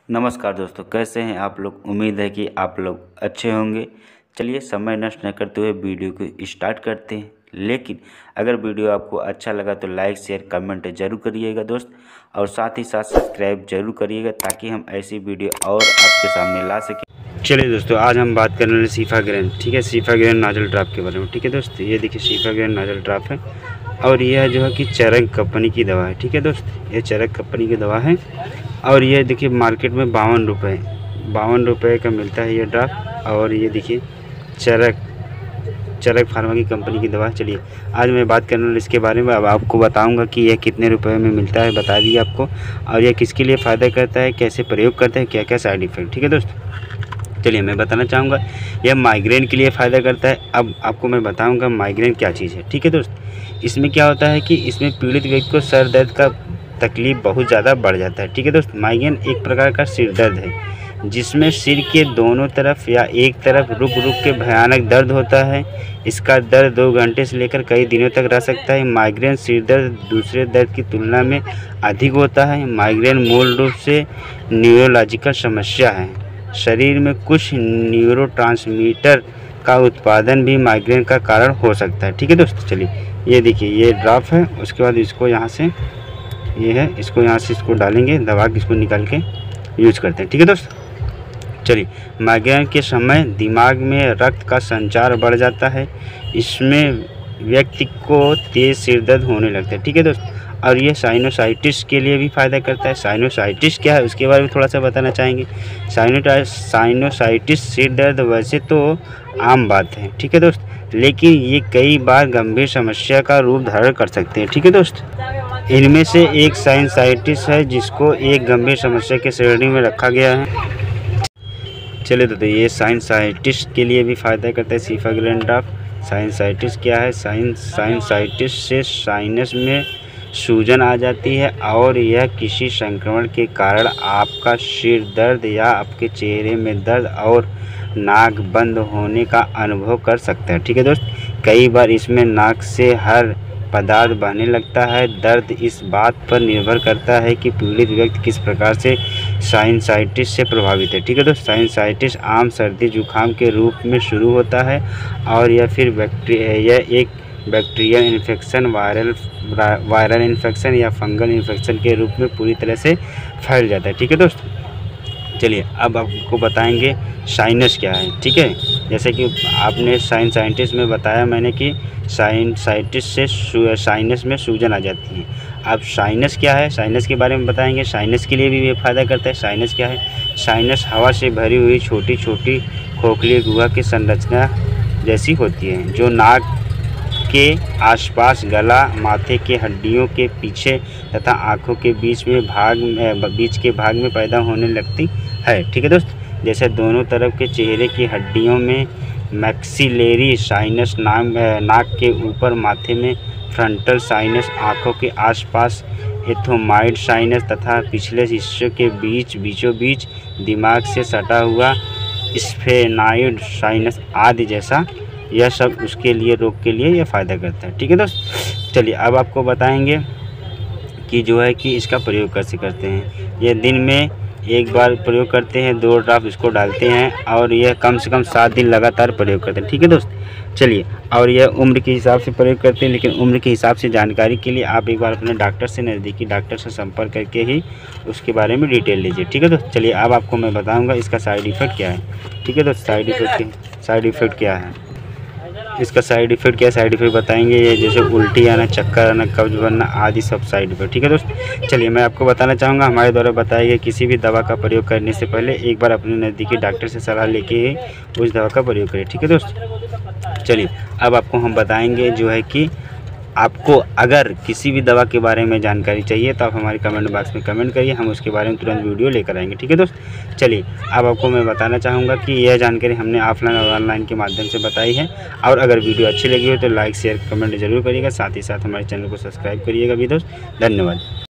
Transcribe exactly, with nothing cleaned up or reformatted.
नमस्कार दोस्तों, कैसे हैं आप लोग। उम्मीद है कि आप लोग अच्छे होंगे। चलिए समय नष्ट न करते हुए वीडियो को स्टार्ट करते हैं। लेकिन अगर वीडियो आपको अच्छा लगा तो लाइक शेयर कमेंट जरूर करिएगा दोस्त, और साथ ही साथ सब्सक्राइब जरूर करिएगा ताकि हम ऐसी वीडियो और आपके सामने ला सकें। चलिए दोस्तों, आज हम बात करने वाले सीफाग्रेन, ठीक है, सीफाग्रेन नाजल ड्रॉप के बारे में। ठीक है दोस्त, ये देखिए सीफाग्रेन नाजल ड्रॉप है और यह जो है कि चरक कंपनी की दवा है। ठीक है दोस्त, ये चरक कंपनी की दवा है और ये देखिए मार्केट में बावन रुपये बावन रुपये का मिलता है ये ड्रॉप। और ये देखिए चरक चरक फार्मा की कंपनी की दवा। चलिए आज मैं बात करने वाला इसके बारे में। अब आपको बताऊंगा कि यह कितने रुपए में मिलता है, बता दिए आपको, और यह किसके लिए फ़ायदा करता है, कैसे प्रयोग करता है, क्या क्या साइड इफ़ेक्ट। ठीक है दोस्त, चलिए मैं बताना चाहूँगा यह माइग्रेन के लिए फ़ायदा करता है। अब आपको मैं बताऊँगा माइग्रेन क्या चीज़ है। ठीक है दोस्त, इसमें क्या होता है कि इसमें पीड़ित व्यक्ति को सर दर्द का तकलीफ़ बहुत ज़्यादा बढ़ जाता है। ठीक है दोस्त, माइग्रेन एक प्रकार का सिर दर्द है जिसमें सिर के दोनों तरफ या एक तरफ रुक रुक के भयानक दर्द होता है। इसका दर्द दो घंटे से लेकर कई दिनों तक रह सकता है। माइग्रेन सिर दर्द दूसरे दर्द की तुलना में अधिक होता है। माइग्रेन मूल रूप से न्यूरोलॉजिकल समस्या है। शरीर में कुछ न्यूरोट्रांसमीटर का उत्पादन भी माइग्रेन का कारण हो सकता है। ठीक है दोस्त, चलिए ये देखिए ये ड्रॉप है। उसके बाद इसको यहाँ से, ये है, इसको यहाँ से इसको डालेंगे, दबा के इसको निकाल के यूज करते हैं। ठीक है दोस्त, चलिए माइग्रेन के समय दिमाग में रक्त का संचार बढ़ जाता है। इसमें व्यक्ति को तेज सिर दर्द होने लगता है। ठीक है दोस्त, और ये साइनोसाइटिस के लिए भी फ़ायदा करता है। साइनोसाइटिस क्या है उसके बारे में थोड़ा सा बताना चाहेंगे। साइनो साइनोसाइटिस सिर दर्द वैसे तो आम बात है, ठीक है दोस्त, लेकिन ये कई बार गंभीर समस्या का रूप धारण कर सकते हैं। ठीक है दोस्त, इनमें से एक साइनोसाइटिस है जिसको एक गंभीर समस्या के श्रेणी में रखा गया है। चलिए तो, तो ये साइनोसाइटिस के लिए भी फ़ायदा करता है सीफाग्रेन ड्रॉप। साइनोसाइटिस क्या है? साइन साइनोसाइटिस से साइनस में सूजन आ जाती है और यह किसी संक्रमण के कारण आपका सिर दर्द या आपके चेहरे में दर्द और नाक बंद होने का अनुभव कर सकता है। ठीक है दोस्त, कई बार इसमें नाक से हर पदार्थ बहने लगता है। दर्द इस बात पर निर्भर करता है कि पीड़ित व्यक्ति किस प्रकार से साइनसाइटिस से प्रभावित है। ठीक है दोस्त, साइनसाइटिस आम सर्दी जुकाम के रूप में शुरू होता है और यह फिर बैक्टीरिया यह एक bacterial infection, viral viral infection या फंगल इन्फेक्शन के रूप में पूरी तरह से फैल जाता है। ठीक है दोस्त, चलिए अब आपको बताएंगे साइनस क्या है। ठीक है, जैसे कि आपने साइनसाइटिस में बताया मैंने कि साइनसाइटिस से साइनस में सूजन आ जाती है। अब साइनस क्या है, साइनस के बारे में बताएंगे। साइनस के लिए भी ये फ़ायदा करता है। साइनस क्या है? साइनस हवा से भरी हुई छोटी छोटी खोखली गुहा की संरचना जैसी होती है जो नाक के आसपास, गला, माथे के हड्डियों के पीछे तथा आँखों के बीच में भाग में बीच के भाग में पैदा होने लगती है। ठीक है दोस्त, जैसे दोनों तरफ के चेहरे की हड्डियों में मैक्सिलरी साइनस, नाम नाक के ऊपर माथे में फ्रंटल साइनस, आँखों के आसपास एथोमाइड साइनस तथा पिछले हिस्से के बीच बीचों बीच दिमाग से सटा हुआ स्फेनाइड साइनस आदि जैसा, यह सब उसके लिए रोग के लिए यह फ़ायदा करता है। ठीक है दोस्त, चलिए अब आपको बताएंगे कि जो है कि इसका प्रयोग कैसे करते हैं। यह दिन में एक बार प्रयोग करते हैं, दो ड्रॉप इसको डालते हैं और यह कम से कम सात दिन लगातार प्रयोग करते हैं। ठीक है दोस्त, चलिए, और यह उम्र के हिसाब से प्रयोग करते हैं, लेकिन उम्र के हिसाब से जानकारी के लिए आप एक बार अपने डॉक्टर से, नज़दीकी डॉक्टर से संपर्क करके ही उसके बारे में डिटेल लीजिए। ठीक है दोस्त, चलिए अब आपको मैं बताऊँगा इसका साइड इफ़ेक्ट क्या है। ठीक है दोस्त, साइड इफ़ेक्ट साइड इफ़ेक्ट क्या है इसका साइड इफ़ेक्ट क्या साइड इफ़ेक्ट बताएंगे। ये जैसे उल्टी आना, चक्कर आना, कब्ज बनना आदि सब साइड इफ़ेक्ट। ठीक है दोस्त, चलिए मैं आपको बताना चाहूँगा हमारे द्वारा बताए गए किसी भी दवा का प्रयोग करने से पहले एक बार अपने नज़दीकी डॉक्टर से सलाह लेके ही उस दवा का प्रयोग करें। ठीक है दोस्त, चलिए अब आपको हम बताएंगे जो है कि आपको अगर किसी भी दवा के बारे में जानकारी चाहिए तो आप हमारे कमेंट बॉक्स में कमेंट करिए, हम उसके बारे में तुरंत वीडियो लेकर आएंगे। ठीक है दोस्त, चलिए अब आपको मैं बताना चाहूँगा कि यह जानकारी हमने ऑफलाइन और ऑनलाइन के माध्यम से बताई है। और अगर वीडियो अच्छी लगी हो तो लाइक शेयर कमेंट जरूर करिएगा, साथ ही साथ हमारे चैनल को सब्सक्राइब करिएगा भी दोस्त। धन्यवाद।